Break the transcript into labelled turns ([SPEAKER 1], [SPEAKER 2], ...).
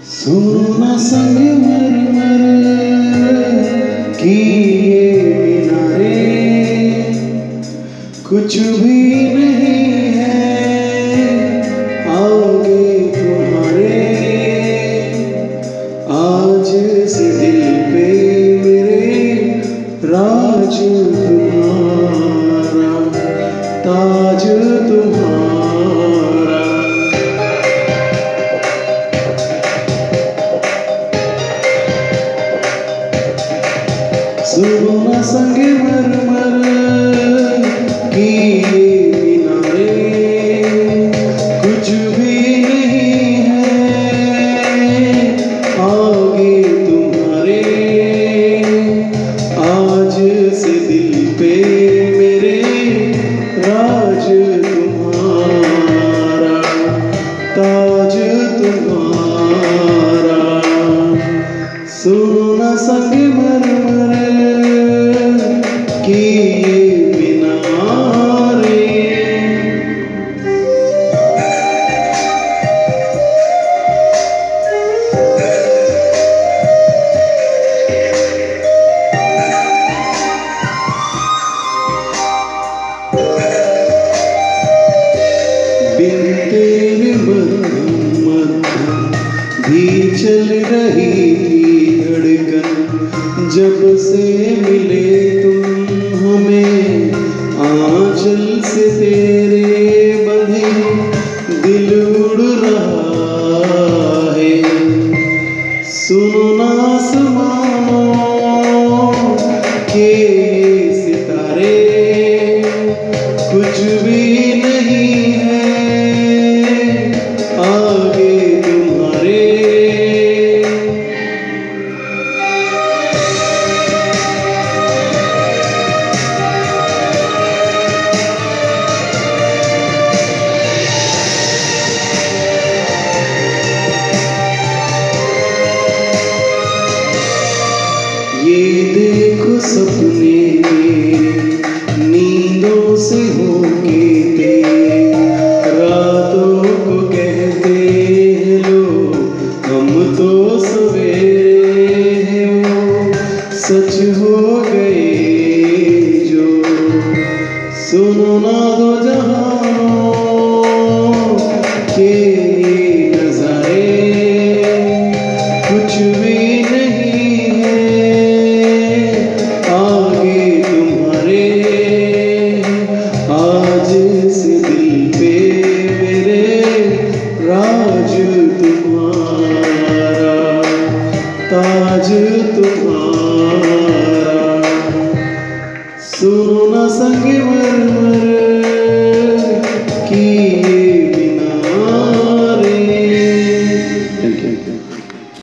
[SPEAKER 1] सोना संगमरमर की ये मीनारे कुछ भी नहीं है आगे तुम्हारे। आज से दिल पे मेरे राज तुम्हारा, ताज तुम्हारा। सोना संगमरमर की ये मीनारे कुछ भी नहीं है आगे तुम्हारे। आज से दिल पे मेरे राज तुम्हारा, ताज तुम्हारा। सोना संगमरमर की ये मीनारे। बिन तेरे मध्यम मध्यम भी चल रही थी धड़कन, जब से मिले तुम हमें आंचल से तेरे बंधे दिल उड़ रहा है। सुनो ना आसमानों के सितारे कुछ भी नहीं है आगे तुम्हारे। ये देखो सपने मेरे नींदों से होके तेरे, रातों को कहते हैं लोग हम तो सवेरे हैं, वो सच हो गए जो। सुनो ना दो जहानों के नजारे कुछ भी नहीं है आगे तुम्हारे। आज से दिल पे मेरे राज तुम्हारा, ताज तुम्हारा। सुनो ना संगमरमर